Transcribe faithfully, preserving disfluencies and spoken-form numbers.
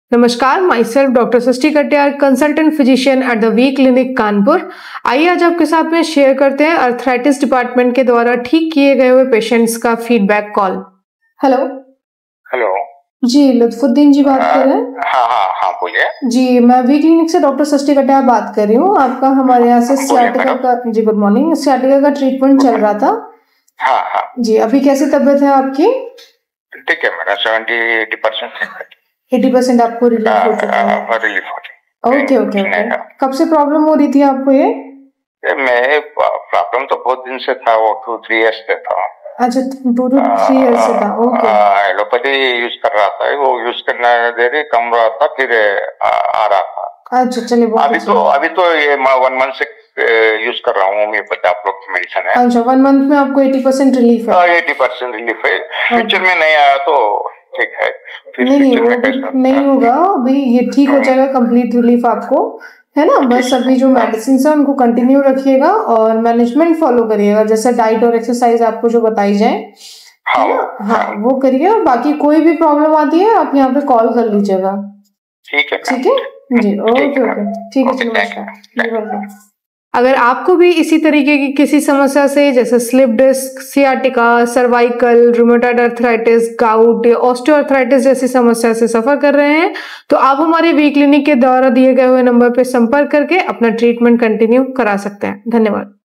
नमस्कार, myself doctor Srishti Katiyar, consultant physician at the V clinic Kanpur. आइए आज आपके साथ में शेयर करते हैं अर्थराइटिस डिपार्टमेंट के द्वारा ठीक किए गए हुए पेशेंट्स का feedback call. Hello hello ji, Lutfuddin ji बात कर रहे हैं? हाँ हाँ हाँ बोलिए जी, मैं वी क्लिनिक से डॉक्टर सृष्टि कटियार बात कर रही हूँ। आपका हमारे यहाँ से सियाटिका का जी गुड मॉर्निंग सियाटिका का ट्रीटमेंट चल रहा था। हाँ हाँ जी, अभी कैसी तबीयत है आपकी? ठीक है, मेरा seventy eighty percent eighty percent आपको रिलीफ हो चुका है? रिलीफ हो चुका है। Okay okay okay. कब से प्रॉब्लम हो रही थी आपको ये? मैं प्रॉब्लम तो बहुत दिन से था, वो टू थ्री इयर्स से था। अच्छा, टू टू थ्री इयर्स से था। ओके। एलोपैथी यूज कर रहा था, वो यूज करना देरी कम रहा था, फिर आ, आ रहा था। अच्छा चलिए, बहुत अभी तो अभी तो ये वन मंथ से यूज कर रहा हूँ, होम्योपैथी आप लोग की मेडिसिन है। अच्छा, वन मंथ में आपको एटी परसेंट रिलीफ है? एटी परसेंट रिलीफ है। फ्यूचर में नहीं आया तो ठीक है, फिर नहीं वो नहीं होगा, अभी ये ठीक हो जाएगा, कंप्लीट रिलीफ आपको है ना। बस अभी जो मेडिसिन है उनको कंटिन्यू रखिएगा और मैनेजमेंट फॉलो करिएगा, जैसे डाइट और एक्सरसाइज आपको जो बताई जाए है ना, हाँ वो करिए। और बाकी कोई भी प्रॉब्लम आती है आप यहाँ पे कॉल कर लीजिएगा। ठीक है ठीक है जी, ओके ओके ठीक है, नमस्कार। अगर आपको भी इसी तरीके की किसी समस्या से जैसे slip disc, sciatica, cervical, rheumatoid arthritis, gout या ऑस्टियोआर्थराइटिस जैसी समस्या से सफर कर रहे हैं तो आप हमारे वी क्लिनिक के द्वारा दिए गए हुए नंबर पर संपर्क करके अपना ट्रीटमेंट कंटिन्यू करा सकते हैं। धन्यवाद।